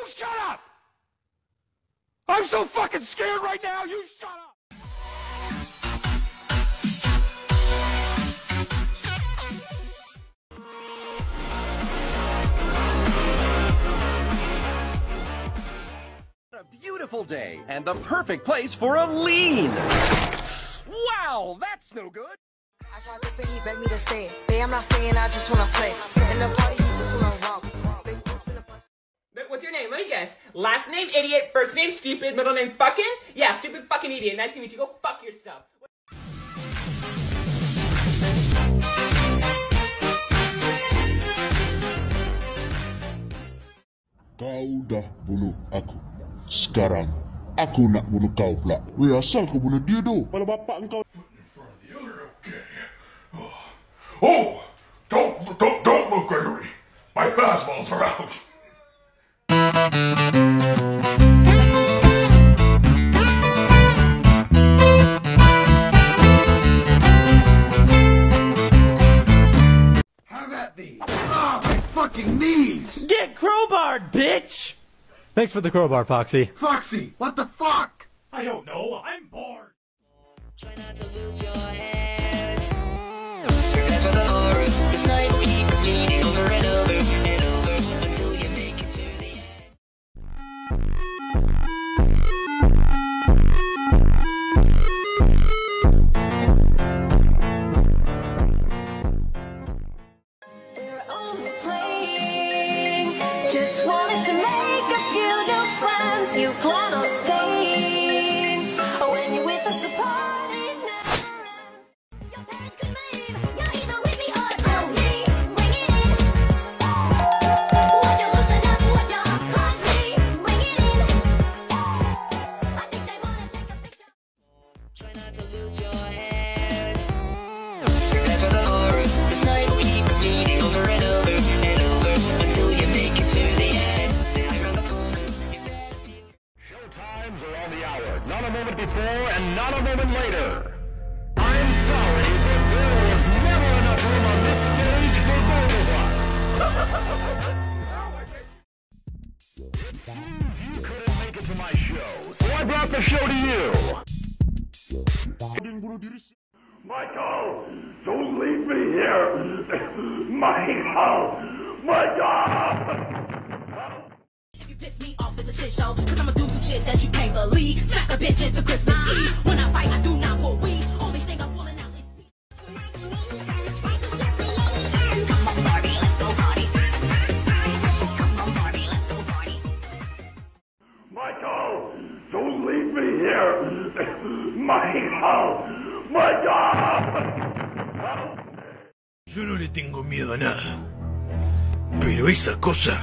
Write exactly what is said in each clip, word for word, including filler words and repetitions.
You shut up! I'm so fucking scared right now, you shut up! A beautiful day and the perfect place for a lean. Wow, that's no good. I tried to he begged me to stay. Babe, I'm not staying, I just wanna play. In the party, you just wanna romp. Big boobs in the bus. What's your name? Let me guess. Last name idiot, first name stupid, middle name fucking? Yeah, stupid fucking idiot. Nice to meet you. Go fuck yourself. Kau dah bunuh aku. Sekarang, aku nak bunuh kau pula. Weh, asal kau bunuh dia tu? Kepala bapak engkau. Oh, don't, don't, don't move, Gregory. My fastballs are out. Have at thee! Ah, my fucking knees! Get crowbarred, bitch! Thanks for the crowbar, Foxy. Foxy, what the fuck? I don't know. I'm bored. Try not to lose your head. Prepare for the horrors. This night will keep repeating over and over and over until you make it to the end. We're only playing. Just wanted to make a few new friends. You plan on staying. When you're with us, the party never ends. Your parents could leave. You're either with me or through me. Bring it in. Would you loosen up? Would you hug me? Bring it in. I think they wanna take a picture. Try not to lose your head. Prepare for the horrors. This night will keep repeating over and over and over until you make it to the end. Hide around the corners. You better be. Show times are on the hour. Not a moment before and not a moment later. I'm sorry, but there was never enough room on this stage for both of us. You couldn't make it to my show, so I brought the show to you. Michael, don't leave me here. Michael, Michael. If you piss me off, it's a shit show. Cause I'ma do some shit that you can't believe. Smack a bitch into Christmas Eve. When I fight, I do not for we. Only thing I'm pulling out is me. Come on, Barbie, let's go party. Come on, Barbie, let's go party. Michael, don't leave me here. Michael, Michael. Yo no le tengo miedo a nada. Pero esa cosa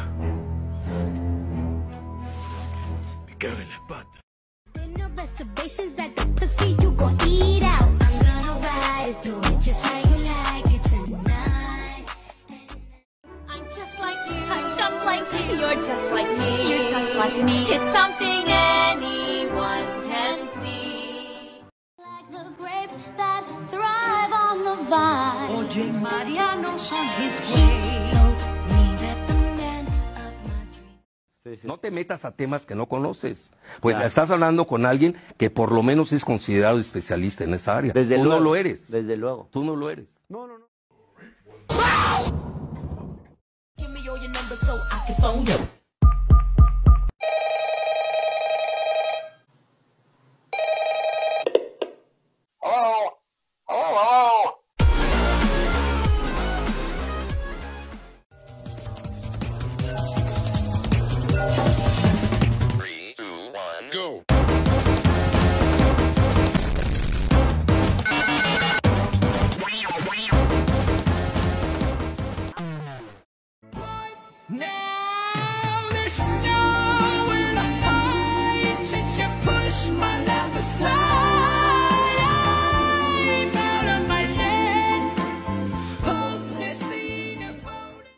me caga en las patas. No reservations, I got to see you gon' eat out. I'm gonna ride it, do it just how you like it tonight. I'm just like you. I'm just like you. You're just like me. You're just like me. It's something anyone can see. Like the grapes that thrive on the vine. Oye, Mariano's on his He told me that the man of my dreams. No te metas a temas que no conoces. Pues estás hablando con alguien que por lo menos es considerado especialista en esa área. Desde Tú luego, no lo eres. Desde luego. Tú no lo eres. No, no, no. Give me all your numbers so I can phone you. Hello? Hello, hello? Three, two, one, go. Now there's nowhere to hide since you pushed my life aside. I'm out of my head, hopelessly devoted.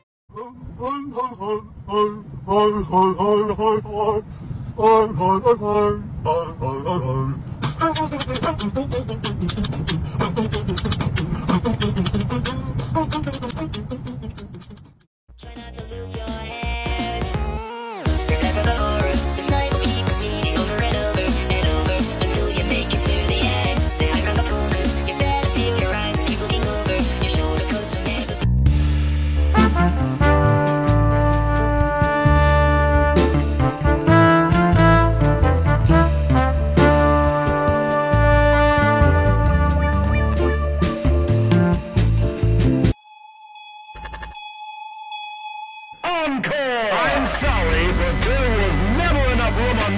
Try not to lose your head. Prepare for the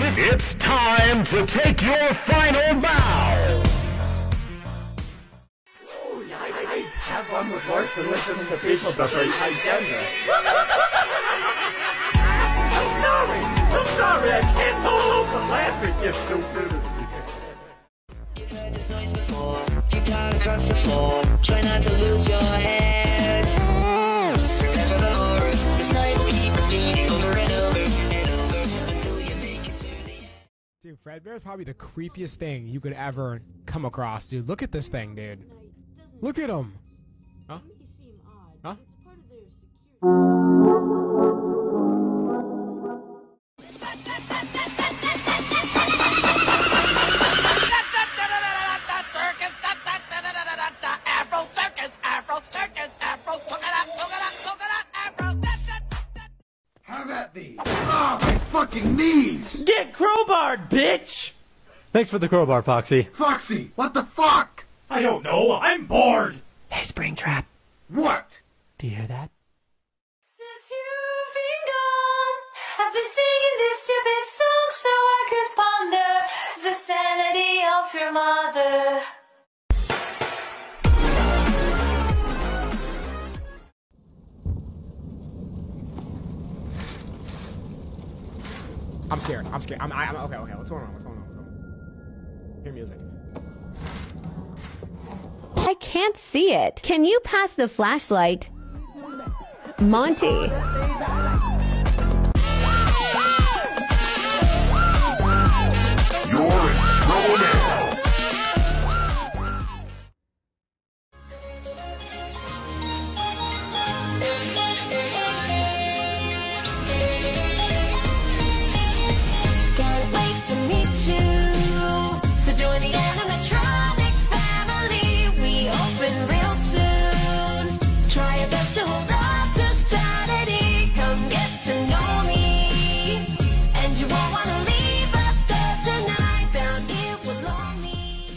this. It's time to take your final bow. I have one with work to listen to people that are agenda. I'm sorry! I'm sorry! I can't hold the laughing, you stupid! You've heard this noise before. You got across the floor. Try not to lose your head. Prepare for the horrors. This night will keep repeating over and over and over until you make it to the end. Dude, Fredbear is probably the creepiest thing you could ever come across, dude. Look at this thing, dude. Look at him. Huh? Huh? Have at thee! Ah, my fucking knees! Get crowbarred, bitch! Thanks for the crowbar, Foxy. Foxy, what the fuck? I don't know. I'm bored. Hey, Springtrap. What? Do you hear that? Since you've been gone, I've been singing this stupid song so I could ponder the sanity of your mother. I'm scared. I'm scared. I'm, I, I'm okay. Okay. What's going on? What's going on? What's going on? Hear music. I can't see it. Can you pass the flashlight? Monty. You're in trouble now. Can't wait to meet you. So join the animatronic family. We open real soon. Try your best to hold on to sanity. Come get to know me. And you won't want to leave after tonight. Down here with lonely.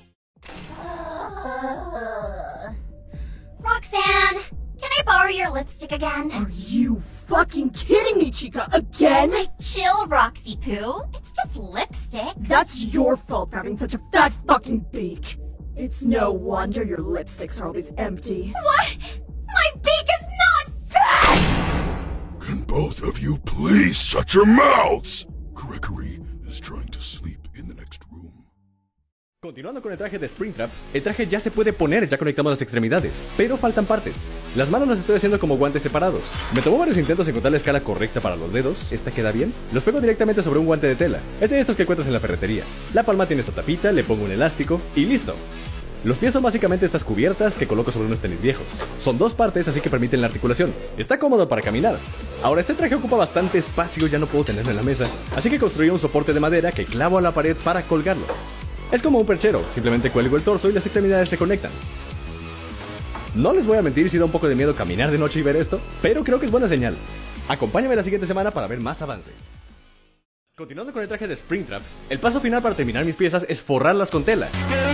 Roxanne, can I borrow your lipstick again? Are you fucking kidding me, Chica? Again? Like, chill, Roxy Poo. It's just lipstick. That's your fault for having such a fat fucking beak. It's no wonder your lipsticks are always empty. What? My beak is not fat! Can both of you please shut your mouths? Gregory is trying to sleep in the next room. Continuando con el traje de Springtrap, el traje ya se puede poner, ya conectamos las extremidades, pero faltan partes. Las manos las estoy haciendo como guantes separados. Me tomó varios intentos encontrar la escala correcta para los dedos. ¿Esta queda bien? Los pego directamente sobre un guante de tela. Es de estos que encuentras en la ferretería. La palma tiene esta tapita, le pongo un elástico y listo. Los pies son básicamente estas cubiertas que coloco sobre unos tenis viejos. Son dos partes, así que permiten la articulación. Está cómodo para caminar. Ahora, este traje ocupa bastante espacio, ya no puedo tenerlo en la mesa, así que construí un soporte de madera que clavo a la pared para colgarlo. Es como un perchero, simplemente cuelgo el torso y las extremidades se conectan. No les voy a mentir si da un poco de miedo caminar de noche y ver esto, pero creo que es buena señal. Acompáñame la siguiente semana para ver más avance. Continuando con el traje de Springtrap, el paso final para terminar mis piezas es forrarlas con tela.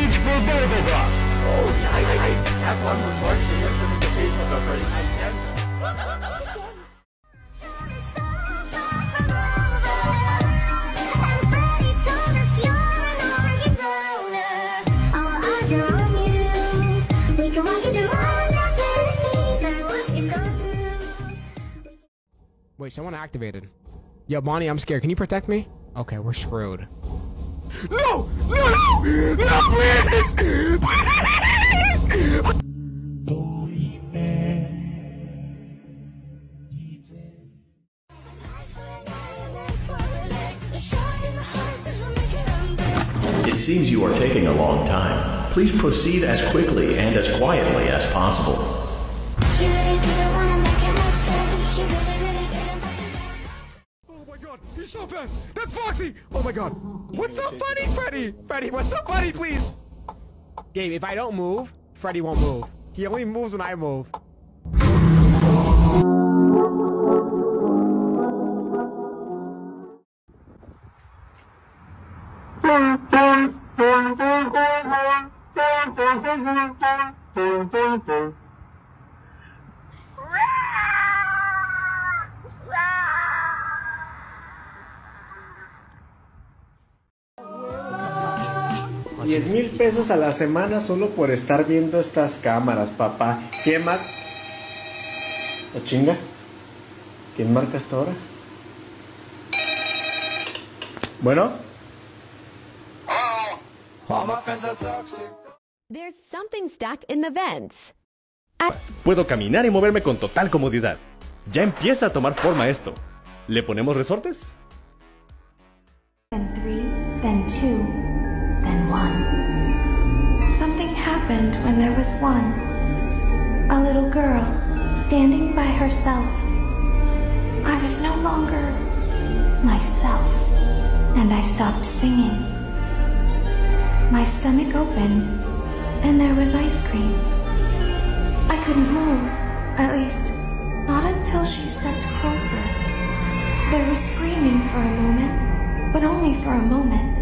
Wait, someone activated. Yo, Bonnie, I'm scared. Can you protect me? Okay, we're screwed. No! No! No! No, please! Please! It seems you are taking a long time. Please proceed as quickly and as quietly as possible. He's so fast! That's Foxy! Oh my god. What's so funny, Freddy? Freddy, what's so funny, please? Gabe, if I don't move, Freddy won't move. He only moves when I move. diez mil pesos a la semana solo por estar viendo estas cámaras, papá. ¿Quién más? ¿O chinga? ¿Quién marca hasta ahora? Bueno. There's something stuck in the vents. Puedo caminar y moverme con total comodidad. Ya empieza a tomar forma esto. ¿Le ponemos resortes? Then three, then two, then one. Something happened when there was one. A little girl standing by herself. I was no longer myself, and I stopped singing. My stomach opened, and there was ice cream. I couldn't move, at least, not until she stepped closer. There was screaming for a moment, but only for a moment.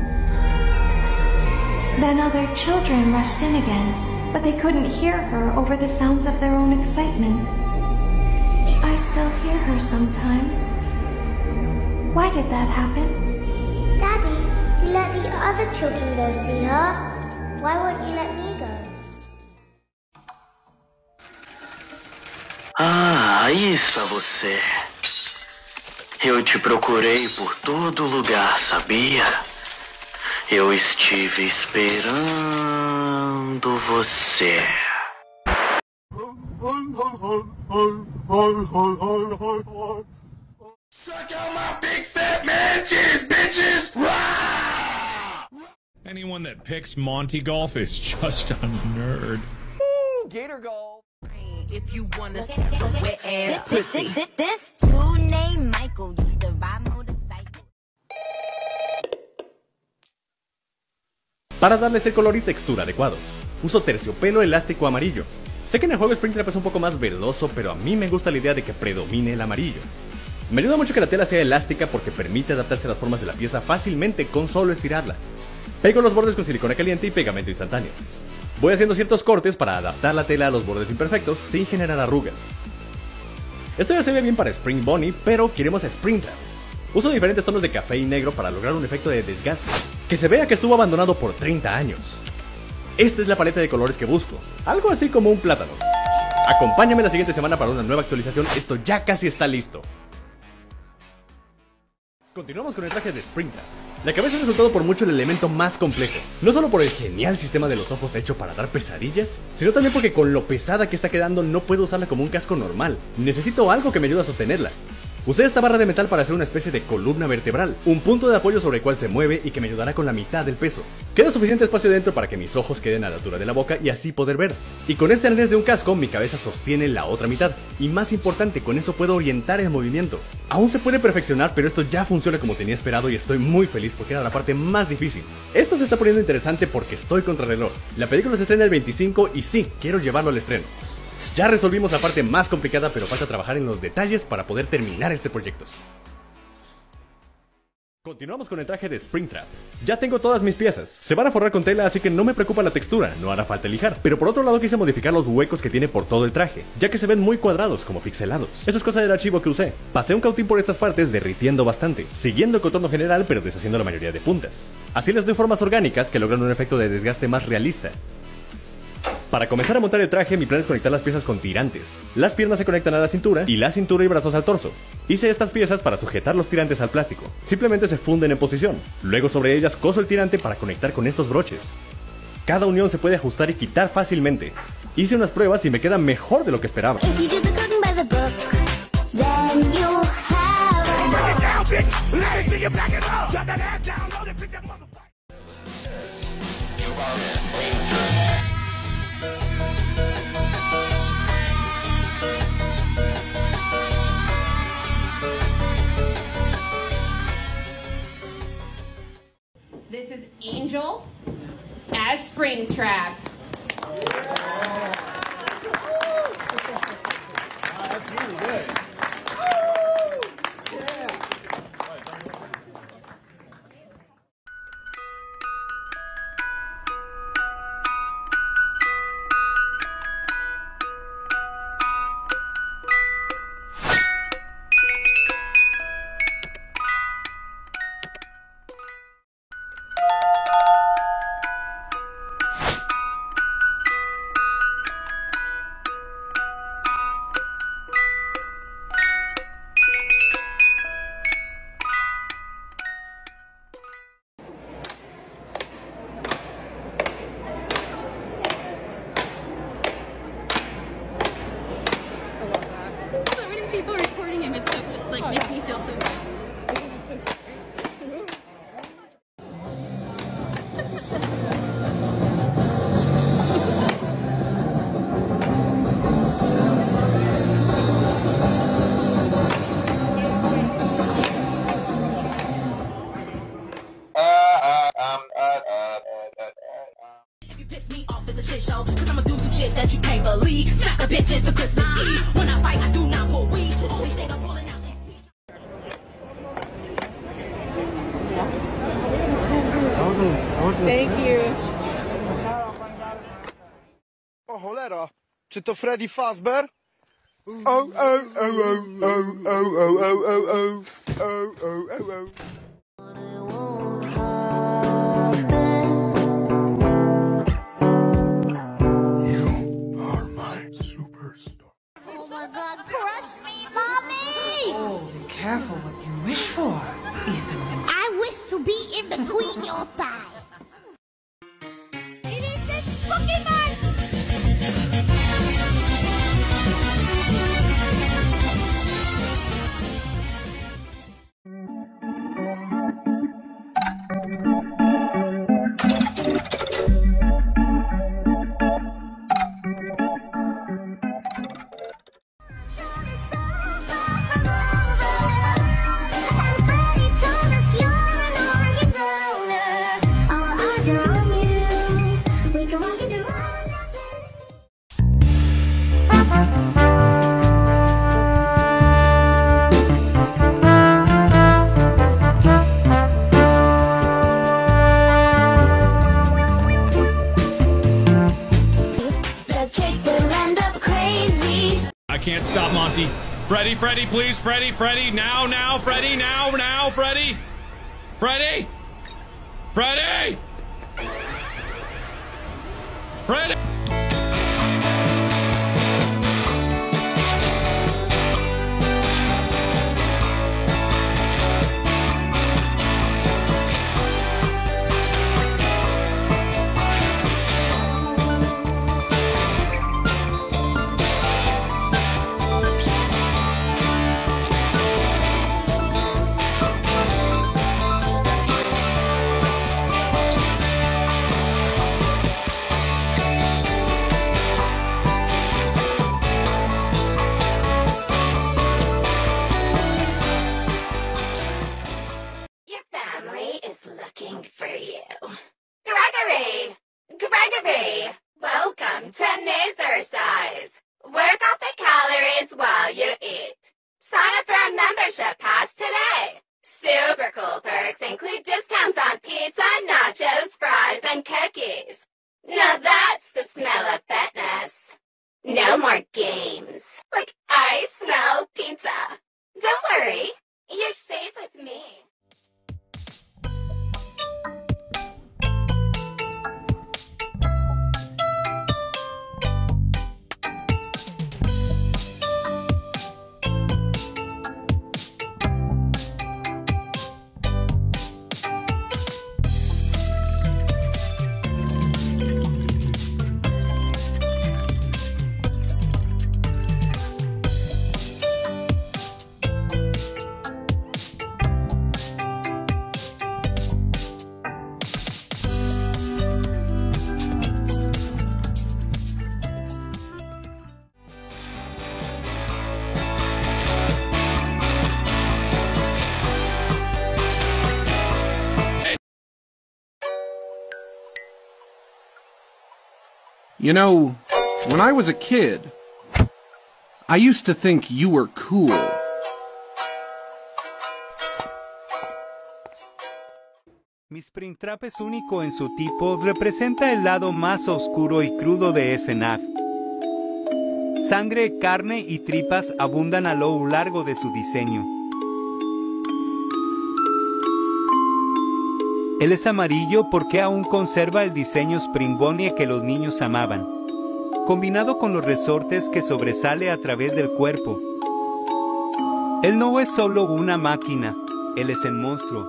Then other children rushed in again, but they couldn't hear her over the sounds of their own excitement. I still hear her sometimes. Why did that happen? Daddy, you let the other children go see her. Why won't you let me go? Ah, aí está você. Eu te procurei por todo lugar, sabia? Eu estive esperando você. Suck out my big fat man cheese, bitches! Anyone that picks Monty Golf is just a nerd. Woo, Gator Golf. If you wanna see some wet ass pussy. This dude named Michael used to ride motorcycle. Para darles el color y textura adecuados, uso terciopelo elástico amarillo. Sé que en el juego Springtrap es un poco más verdoso, pero a mí me gusta la idea de que predomine el amarillo. Me ayuda mucho que la tela sea elástica porque permite adaptarse a las formas de la pieza fácilmente con solo estirarla. Pego los bordes con silicona caliente y pegamento instantáneo. Voy haciendo ciertos cortes para adaptar la tela a los bordes imperfectos sin generar arrugas. Esto ya se ve bien para Spring Bunny, pero queremos Springtrap. Uso diferentes tonos de café y negro para lograr un efecto de desgaste, que se vea que estuvo abandonado por treinta años. Esta es la paleta de colores que busco, algo así como un plátano. Acompáñame la siguiente semana para una nueva actualización, esto ya casi está listo. Continuamos con el traje de Springtrap. La cabeza ha resultado por mucho el elemento más complejo, no solo por el genial sistema de los ojos hecho para dar pesadillas, sino también porque con lo pesada que está quedando no puedo usarla como un casco normal, necesito algo que me ayude a sostenerla. Usé esta barra de metal para hacer una especie de columna vertebral, un punto de apoyo sobre el cual se mueve y que me ayudará con la mitad del peso. Queda suficiente espacio dentro para que mis ojos queden a la altura de la boca y así poder ver. Y con este arnés de un casco, mi cabeza sostiene la otra mitad. Y más importante, con eso puedo orientar el movimiento. Aún se puede perfeccionar, pero esto ya funciona como tenía esperado y estoy muy feliz porque era la parte más difícil. Esto se está poniendo interesante porque estoy contra reloj. La película se estrena el veinticinco y sí, quiero llevarlo al estreno. Ya resolvimos la parte más complicada, pero falta trabajar en los detalles para poder terminar este proyecto. Continuamos con el traje de Springtrap. Ya tengo todas mis piezas. Se van a forrar con tela, así que no me preocupa la textura, no hará falta lijar. Pero por otro lado quise modificar los huecos que tiene por todo el traje, ya que se ven muy cuadrados, como pixelados. Eso es cosa del archivo que usé. Pasé un cautín por estas partes derritiendo bastante, siguiendo el contorno general pero deshaciendo la mayoría de puntas. Así les doy formas orgánicas que logran un efecto de desgaste más realista. Para comenzar a montar el traje, mi plan es conectar las piezas con tirantes. Las piernas se conectan a la cintura y la cintura y brazos al torso. Hice estas piezas para sujetar los tirantes al plástico. Simplemente se funden en posición. Luego sobre ellas coso el tirante para conectar con estos broches. Cada unión se puede ajustar y quitar fácilmente. Hice unas pruebas y me queda mejor de lo que esperaba. This is Angel as Springtrap. That's really good. a shit show. Cause I'ma do some shit that you can't believe. Smack a bitch into Christmas Eve. When I fight, I do not pull weed. Only thing I'm pulling out is Thank you. O cholera, czy to Freddy Fazbear? Oh, oh, oh, oh, oh, oh, oh, oh, oh, oh, oh, oh, oh. Oh my God, crush me, mommy! Oh, be careful what you wish for, Ethan. I wish to be in between your thighs. It is this Pokemon! I can't stop Monty. Freddy, Freddy, please, Freddy, Freddy, now, now, Freddy, now, now, Freddy! Freddy! Freddy! Freddy! For you. Gregory! Gregory! Welcome to Nazercise! Work out the calories while you eat. Sign up for a membership pass today. Super cool perks include discounts on pizza, nachos, fries, and cookies. Now that's the smell of fitness. No more games. Like, I smell pizza. Don't worry, you're safe with me. You know, when I was a kid, I used to think you were cool. Mi Springtrap es único en su tipo, representa el lado más oscuro y crudo de F NAF. Sangre, carne y tripas abundan a lo largo de su diseño. Él es amarillo porque aún conserva el diseño Springbonie que los niños amaban, combinado con los resortes que sobresale a través del cuerpo. Él no es solo una máquina, él es el monstruo.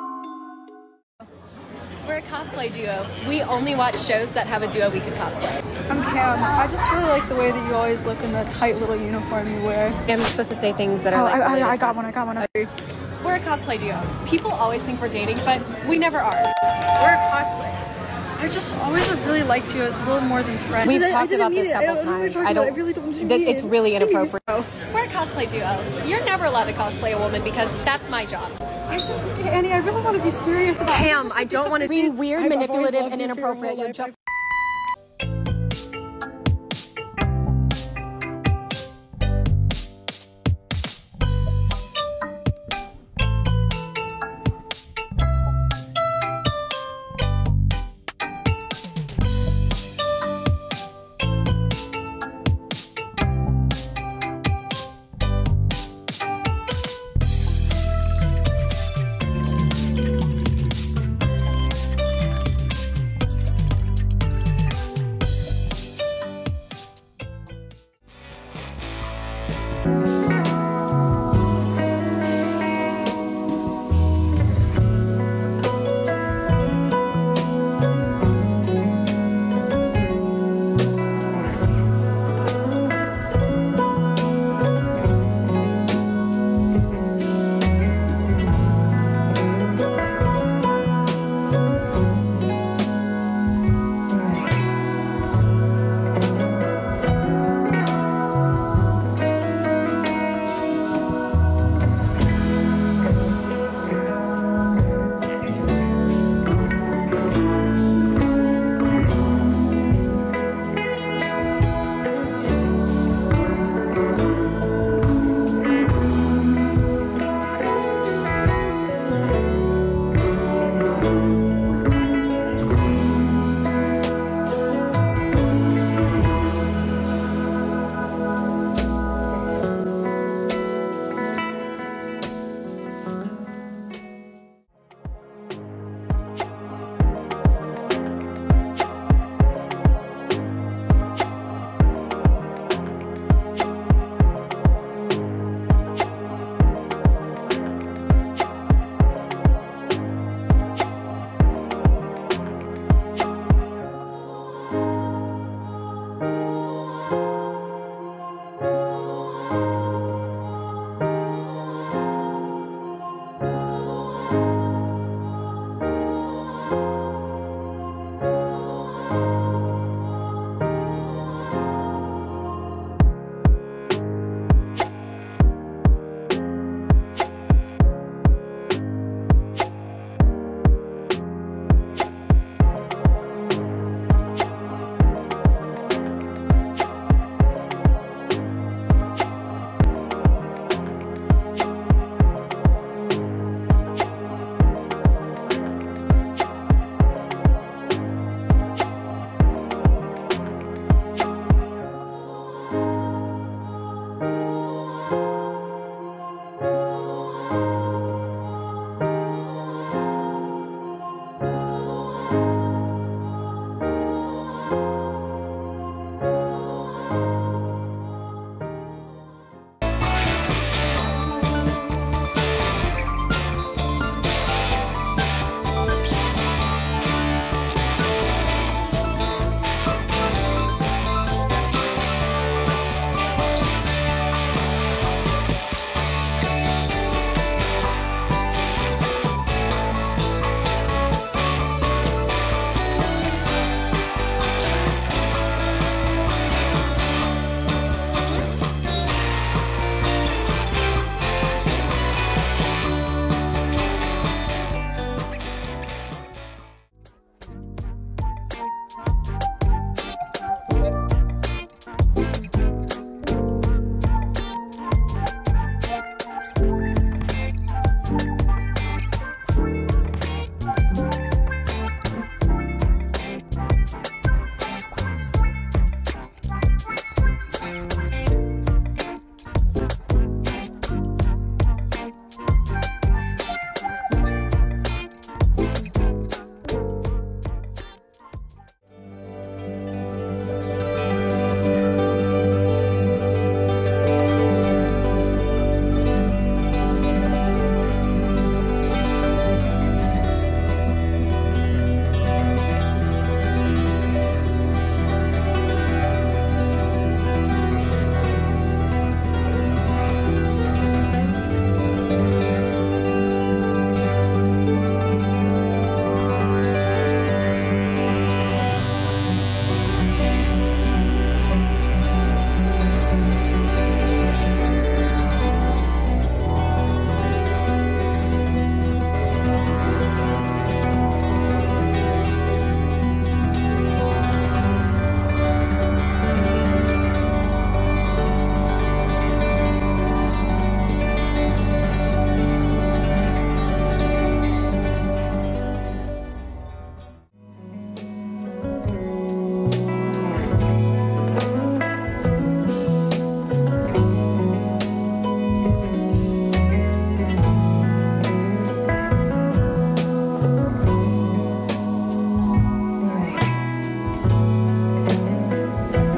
We're a cosplay duo. We only watch shows that have a duo we can cosplay. I'm Cam. I just really like the way that you always look in the tight little uniform you wear. I'm supposed to say things that are oh, like I, I, I got one, I got one. We're a cosplay duo. People always think we're dating, but we never are. We're a cosplay. I just always have really liked you as a little more than friends. We've I, talked I about this it. several I times. I, I don't. I really don't this, mean it's it. really inappropriate. So. We're a cosplay duo. You're never allowed to cosplay a woman because that's my job. I just, Annie, I really want to be serious about Cam, I don't want to be weird, I've manipulative, loved and you for your whole inappropriate. You're life. just